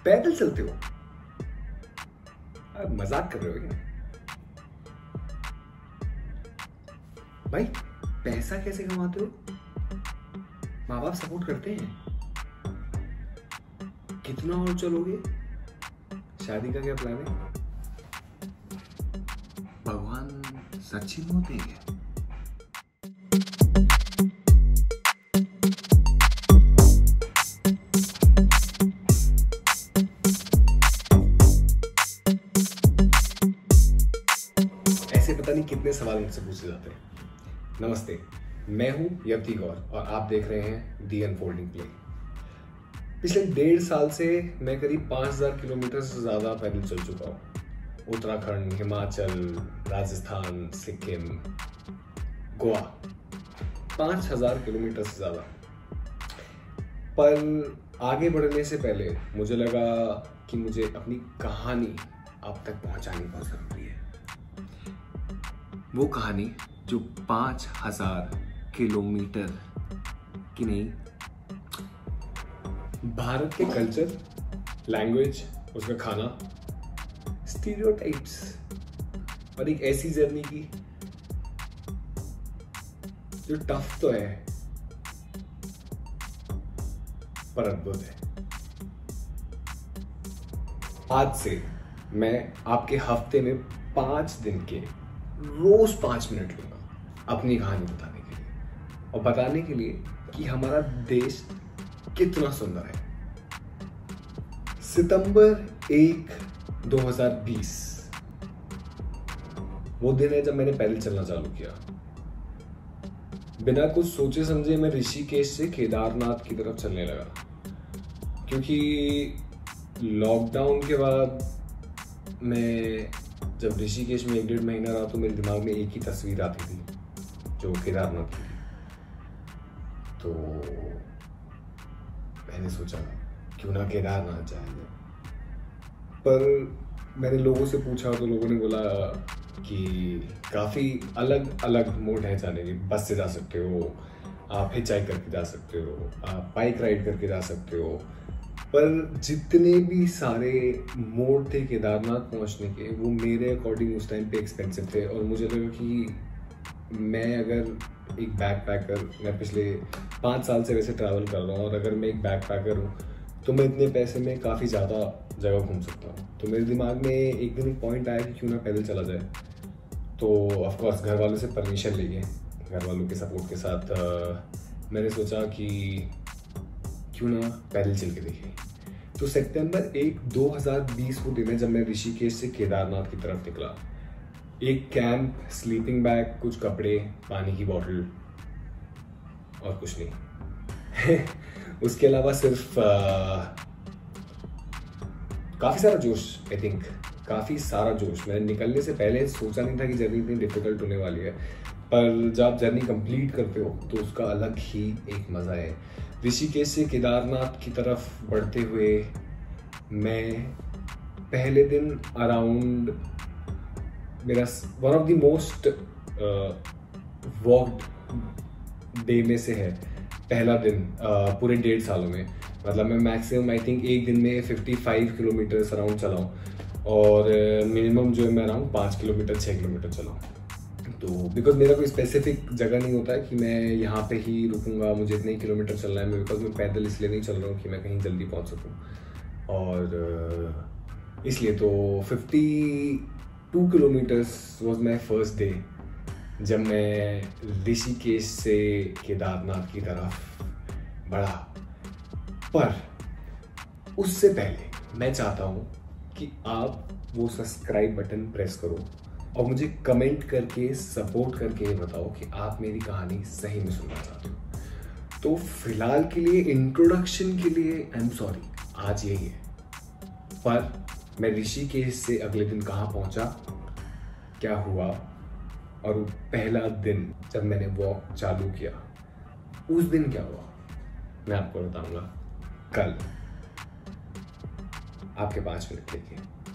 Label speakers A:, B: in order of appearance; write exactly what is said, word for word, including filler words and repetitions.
A: पैदल चलते हो? आप मजाक कर रहे हो क्या? भाई पैसा कैसे कमाते हो? माँ बाप सपोर्ट करते हैं? कितना और चलोगे? शादी का क्या प्लान है? भगवान सच्ची मौत है क्या? ऐसे पता नहीं कितने सवाल मुझसे पूछे जाते हैं। नमस्ते, मैं हूं यवती गौर और आप देख रहे हैं दी अनफोल्डिंग प्ले। पिछले डेढ़ साल से मैं करीब पाँच हज़ार किलोमीटर से ज़्यादा पैदल चल चुका हूँ। उत्तराखंड, हिमाचल, राजस्थान, सिक्किम, गोवा, पाँच हज़ार किलोमीटर से ज़्यादा। पर आगे बढ़ने से पहले मुझे लगा कि मुझे अपनी कहानी आप तक पहुँचानी बहुत ज़रूरी है। वो कहानी जो पाँच हज़ार किलोमीटर की नहीं, भारत के कल्चर, लैंग्वेज, उसका खाना, स्टीरियोटाइप्स और एक ऐसी जर्नी की जो टफ तो है पर अद्भुत है। आज से मैं आपके हफ्ते में पांच दिन के रोज पांच मिनट लूंगा अपनी कहानी बताने के लिए और बताने के लिए कि हमारा देश कितना सुंदर है। सितंबर एक दो हज़ार बीस वो दिन है जब मैंने पैदल चलना चालू किया। बिना कुछ सोचे समझे मैं ऋषिकेश से केदारनाथ की तरफ चलने लगा, क्योंकि लॉकडाउन के बाद मैं जब ऋषिकेश में एक डेढ़ महीना रहा तो मेरे दिमाग में एक ही तस्वीर आती थी जो केदारनाथ की थी। तो मैंने सोचा क्यों ना केदारनाथ जाएंगे। पर मैंने लोगों से पूछा तो लोगों ने बोला कि काफ़ी अलग अलग मोड है जाने की। बस से जा सकते हो, आप हिचहाइक करके जा सकते हो, आप बाइक राइड करके जा सकते हो। पर जितने भी सारे मोड थे केदारनाथ पहुंचने के, वो मेरे अकॉर्डिंग उस टाइम पे एक्सपेंसिव थे। और मुझे लगा कि मैं अगर एक बैक पैकर, मैं पिछले पाँच साल से वैसे ट्रैवल कर रहा हूँ, और अगर मैं एक बैक पैकर हूँ तो मैं इतने पैसे में काफ़ी ज़्यादा जगह घूम सकता हूँ। तो मेरे दिमाग में एक दिन एक पॉइंट आया कि क्यों ना पैदल चला जाए। तो ऑफकोर्स घर वालों से परमिशन लेके, घर वालों के सपोर्ट के साथ आ, मैंने सोचा कि क्यों ना पैदल चल के देखें। तो सितंबर एक दो हज़ार बीस को दिन है जब मैं ऋषिकेश से केदारनाथ की तरफ निकला। एक कैंप, स्लीपिंग बैग, कुछ कपड़े, पानी की बोतल और कुछ नहीं। उसके अलावा सिर्फ काफ़ी सारा जोश, आई थिंक काफ़ी सारा जोश। मैंने निकलने से पहले सोचा नहीं था कि जर्नी इतनी डिफिकल्ट होने वाली है, पर जब आप जर्नी कंप्लीट करते हो तो उसका अलग ही एक मज़ा है। ऋषिकेश से केदारनाथ की तरफ बढ़ते हुए मैं पहले दिन अराउंड, मेरा one of the most walked day में से है पहला दिन uh, पूरे डेढ़ सालों में। मतलब मैं मैक्सिमम आई थिंक एक दिन में पचपन किलोमीटर अराउंड चला हूँ, और मिनिमम uh, जो है मैं अराउंड पाँच किलोमीटर छः किलोमीटर चला हूँ। तो बिकॉज मेरा कोई स्पेसिफिक जगह नहीं होता है कि मैं यहाँ पे ही रुकूंगा, मुझे इतने किलोमीटर चलना है। बिकॉज मैं पैदल इसलिए नहीं चल रहा हूँ कि मैं कहीं जल्दी पहुँच सकूँ, और इसलिए तो बावन kilometers was my first day जब मैं ऋषिकेश से केदारनाथ की तरफ बढ़ा। पर उससे पहले मैं चाहता हूँ कि आप वो सब्सक्राइब बटन प्रेस करो और मुझे कमेंट करके, सपोर्ट करके ये बताओ कि आप मेरी कहानी सही में सुनना चाहते हो। तो फिलहाल के लिए, इंट्रोडक्शन के लिए आई एम सॉरी, आज यही है। पर मैं ऋषिकेश से अगले दिन कहाँ पहुँचा, क्या हुआ, और वो पहला दिन जब मैंने वॉक चालू किया, उस दिन क्या हुआ, मैं आपको बताऊंगा कल आपके पाँच मिनट लेके।